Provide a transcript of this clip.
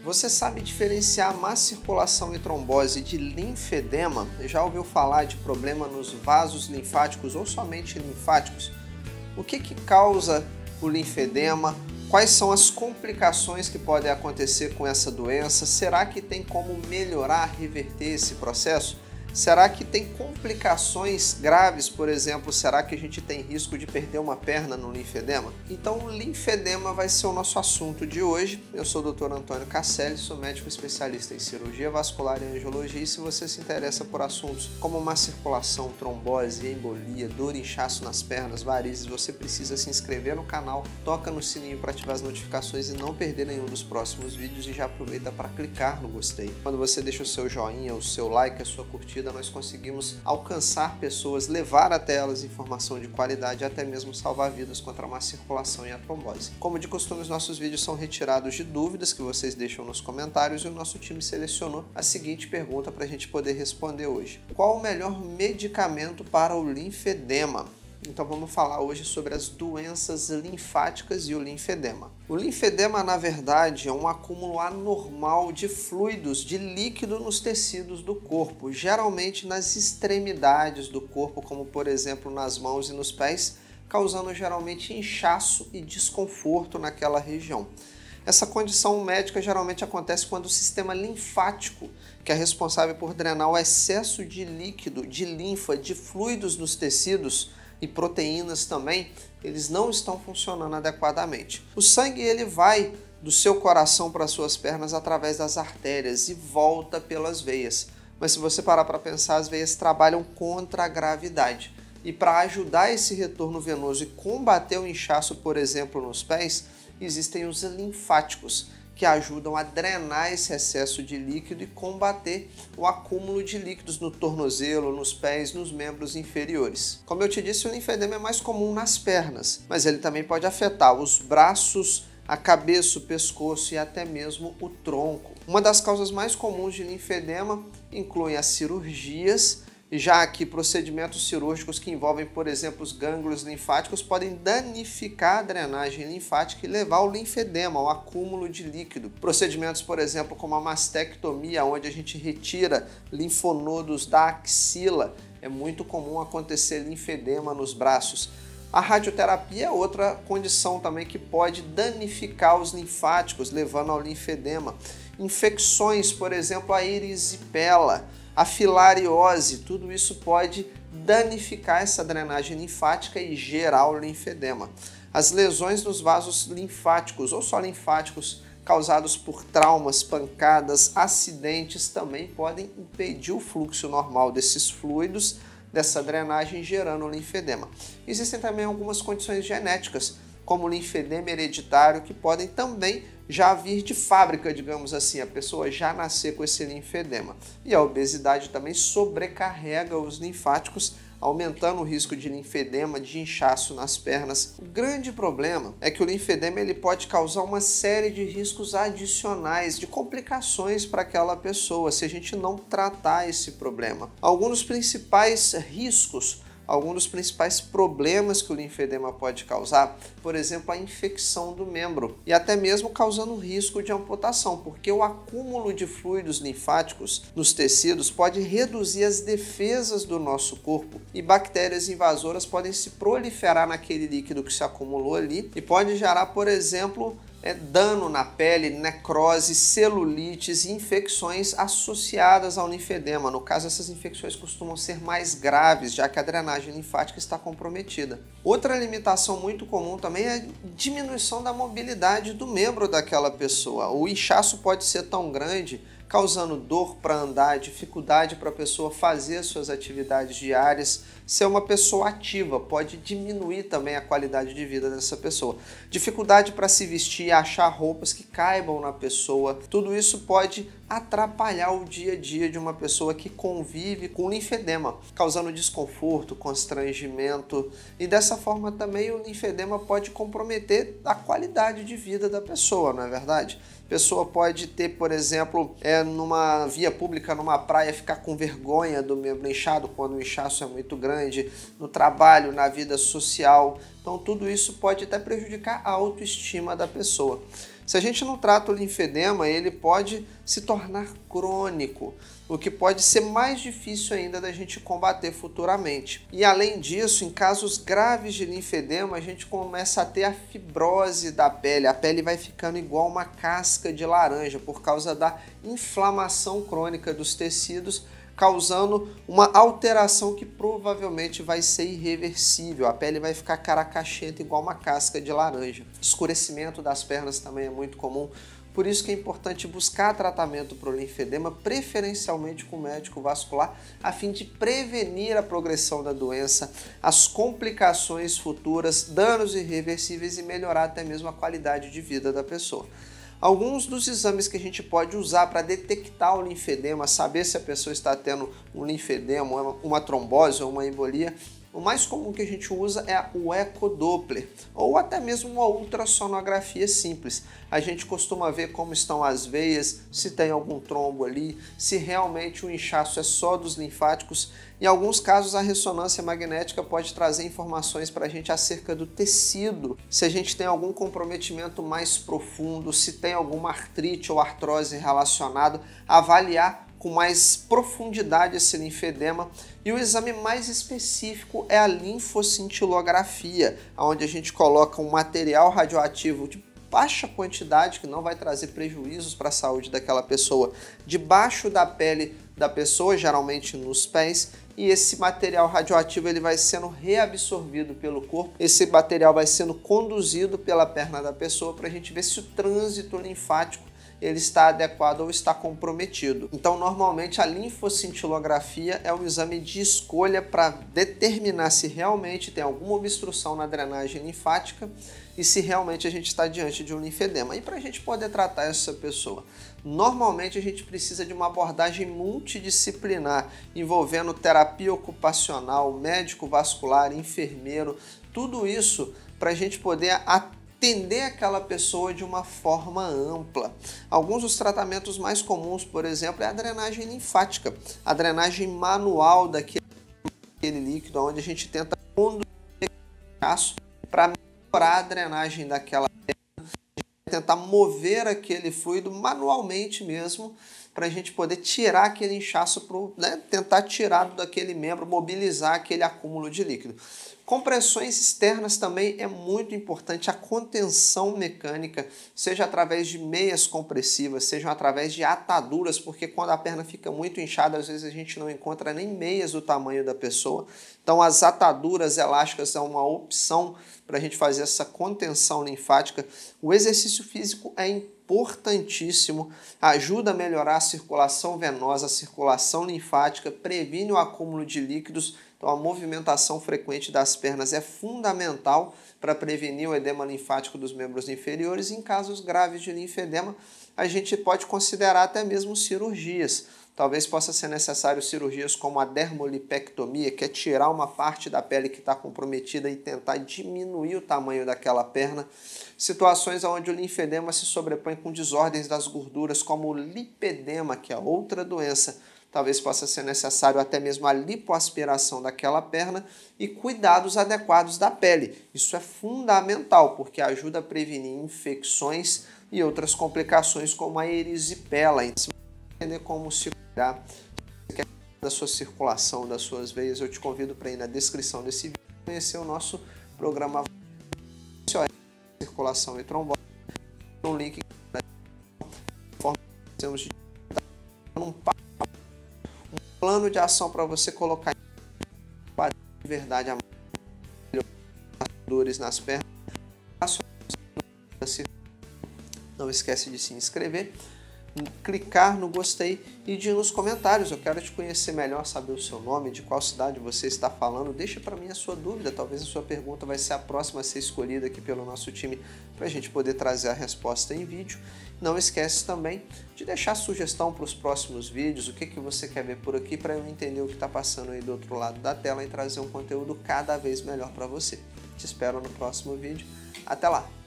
Você sabe diferenciar má circulação e trombose de linfedema? Já ouviu falar de problema nos vasos linfáticos ou somente linfáticos? O que causa o linfedema? Quais são as complicações que podem acontecer com essa doença? Será que tem como melhorar, reverter esse processo? Será que tem complicações graves, por exemplo, será que a gente tem risco de perder uma perna no linfedema? Então o linfedema vai ser o nosso assunto de hoje. Eu sou o Dr. Antônio Casselli, sou médico especialista em cirurgia vascular e angiologia, e se você se interessa por assuntos como má circulação, trombose, embolia, dor e inchaço nas pernas, varizes, você precisa se inscrever no canal, toca no sininho para ativar as notificações e não perder nenhum dos próximos vídeos, e já aproveita para clicar no gostei. Quando você deixa o seu joinha, o seu like, a sua curtida, nós conseguimos alcançar pessoas, levar até elas informação de qualidade e até mesmo salvar vidas contra a má circulação e a trombose. Como de costume, os nossos vídeos são retirados de dúvidas que vocês deixam nos comentários, e o nosso time selecionou a seguinte pergunta para a gente poder responder hoje: qual o melhor medicamento para o linfedema? Então vamos falar hoje sobre as doenças linfáticas e o linfedema. O linfedema, na verdade, é um acúmulo anormal de fluidos, de líquido nos tecidos do corpo, geralmente nas extremidades do corpo, como por exemplo nas mãos e nos pés, causando geralmente inchaço e desconforto naquela região. Essa condição médica geralmente acontece quando o sistema linfático, que é responsável por drenar o excesso de líquido, de linfa, de fluidos nos tecidos, e proteínas também, eles não estão funcionando adequadamente. O sangue ele vai do seu coração para as suas pernas através das artérias e volta pelas veias. Mas se você parar para pensar, as veias trabalham contra a gravidade. E para ajudar esse retorno venoso e combater o inchaço, por exemplo, nos pés, existem os linfáticos, que ajudam a drenar esse excesso de líquido e combater o acúmulo de líquidos no tornozelo, nos pés, nos membros inferiores. Como eu te disse, o linfedema é mais comum nas pernas, mas ele também pode afetar os braços, a cabeça, o pescoço e até mesmo o tronco. Uma das causas mais comuns de linfedema inclui as cirurgias, já que procedimentos cirúrgicos que envolvem, por exemplo, os gânglios linfáticos podem danificar a drenagem linfática e levar ao linfedema, ao acúmulo de líquido. Procedimentos, por exemplo, como a mastectomia, onde a gente retira linfonodos da axila, é muito comum acontecer linfedema nos braços. A radioterapia é outra condição também que pode danificar os linfáticos, levando ao linfedema. Infecções, por exemplo, a erisipela, a filariose, tudo isso pode danificar essa drenagem linfática e gerar o linfedema. As lesões nos vasos linfáticos, ou só linfáticos, causados por traumas, pancadas, acidentes, também podem impedir o fluxo normal desses fluidos, dessa drenagem, gerando o linfedema. Existem também algumas condições genéticas, como o linfedema hereditário, que podem também já vir de fábrica, digamos assim, a pessoa já nascer com esse linfedema. E a obesidade também sobrecarrega os linfáticos, aumentando o risco de linfedema, de inchaço nas pernas. O grande problema é que o linfedema ele pode causar uma série de riscos adicionais, de complicações para aquela pessoa, se a gente não tratar esse problema. Alguns dos principais riscos, alguns dos principais problemas que o linfedema pode causar, por exemplo, a infecção do membro e até mesmo causando risco de amputação, porque o acúmulo de fluidos linfáticos nos tecidos pode reduzir as defesas do nosso corpo e bactérias invasoras podem se proliferar naquele líquido que se acumulou ali e pode gerar, por exemplo, dano na pele, necrose, celulites e infecções associadas ao linfedema. No caso, essas infecções costumam ser mais graves, já que a drenagem linfática está comprometida. Outra limitação muito comum também é a diminuição da mobilidade do membro daquela pessoa. O inchaço pode ser tão grande, causando dor para andar, dificuldade para a pessoa fazer as suas atividades diárias. Ser uma pessoa ativa pode diminuir também a qualidade de vida dessa pessoa. Dificuldade para se vestir, achar roupas que caibam na pessoa, tudo isso pode atrapalhar o dia a dia de uma pessoa que convive com linfedema, causando desconforto, constrangimento, e dessa forma também o linfedema pode comprometer a qualidade de vida da pessoa, não é verdade? A pessoa pode ter, por exemplo, numa via pública, numa praia, ficar com vergonha do membro inchado quando o inchaço é muito grande, no trabalho, na vida social. Então tudo isso pode até prejudicar a autoestima da pessoa. Se a gente não trata o linfedema, ele pode se tornar crônico, o que pode ser mais difícil ainda da gente combater futuramente. E além disso, em casos graves de linfedema, a gente começa a ter a fibrose da pele. A pele vai ficando igual uma casca de laranja por causa da inflamação crônica dos tecidos, causando uma alteração que provavelmente vai ser irreversível. A pele vai ficar caracachenta igual uma casca de laranja. Escurecimento das pernas também é muito comum. Por isso que é importante buscar tratamento para o linfedema, preferencialmente com médico vascular, a fim de prevenir a progressão da doença, as complicações futuras, danos irreversíveis e melhorar até mesmo a qualidade de vida da pessoa. Alguns dos exames que a gente pode usar para detectar o linfedema, saber se a pessoa está tendo um linfedema, uma trombose ou uma embolia, o mais comum que a gente usa é o ecodoppler ou até mesmo uma ultrassonografia simples. A gente costuma ver como estão as veias, se tem algum trombo ali, se realmente o inchaço é só dos linfáticos. Em alguns casos, a ressonância magnética pode trazer informações para a gente acerca do tecido, se a gente tem algum comprometimento mais profundo, se tem alguma artrite ou artrose relacionado, avaliar com mais profundidade esse linfedema. E o exame mais específico é a linfocintilografia, onde a gente coloca um material radioativo de baixa quantidade, que não vai trazer prejuízos para a saúde daquela pessoa, debaixo da pele da pessoa, geralmente nos pés, e esse material radioativo ele vai sendo reabsorvido pelo corpo. Esse material vai sendo conduzido pela perna da pessoa para a gente ver se o trânsito linfático ele está adequado ou está comprometido. Então, normalmente, a linfocintilografia é um exame de escolha para determinar se realmente tem alguma obstrução na drenagem linfática e se realmente a gente está diante de um linfedema. E para a gente poder tratar essa pessoa, normalmente a gente precisa de uma abordagem multidisciplinar, envolvendo terapia ocupacional, médico vascular, enfermeiro, tudo isso para a gente poder atender aquela pessoa de uma forma ampla. Alguns dos tratamentos mais comuns, por exemplo, é a drenagem linfática, a drenagem manual daquele líquido, onde a gente tenta conduzir o inchaço para melhorar a drenagem daquela perna, tentar mover aquele fluido manualmente mesmo, para a gente poder tirar aquele inchaço, tentar tirar daquele membro, mobilizar aquele acúmulo de líquido. Compressões externas também é muito importante, a contenção mecânica, seja através de meias compressivas, seja através de ataduras, porque quando a perna fica muito inchada, às vezes a gente não encontra nem meias do tamanho da pessoa. Então as ataduras elásticas são uma opção para a gente fazer essa contenção linfática. O exercício físico é importantíssimo, ajuda a melhorar a circulação venosa, a circulação linfática, previne o acúmulo de líquidos. Então a movimentação frequente das pernas é fundamental para prevenir o edema linfático dos membros inferiores. Em casos graves de linfedema, a gente pode considerar até mesmo cirurgias. Talvez possa ser necessário cirurgias como a dermolipectomia, que é tirar uma parte da pele que está comprometida e tentar diminuir o tamanho daquela perna. Situações onde o linfedema se sobrepõe com desordens das gorduras, como o lipedema, que é outra doença. Talvez possa ser necessário até mesmo a lipoaspiração daquela perna e cuidados adequados da pele. Isso é fundamental, porque ajuda a prevenir infecções e outras complicações como a erisipela. Entender como se cuidar da sua circulação, das suas veias, eu te convido para ir na descrição desse vídeo e conhecer o nosso programa Circulação e Trombose. Um link temos um plano de ação para você colocar de verdade a dores nas pernas. Não esquece de se inscrever, clicar no gostei e de ir nos comentários. Eu quero te conhecer melhor, saber o seu nome, de qual cidade você está falando. Deixa para mim a sua dúvida, talvez a sua pergunta vai ser a próxima a ser escolhida aqui pelo nosso time para a gente poder trazer a resposta em vídeo. Não esquece também de deixar sugestão para os próximos vídeos, o que você quer ver por aqui, para eu entender o que está passando aí do outro lado da tela e trazer um conteúdo cada vez melhor para você. Te espero no próximo vídeo. Até lá!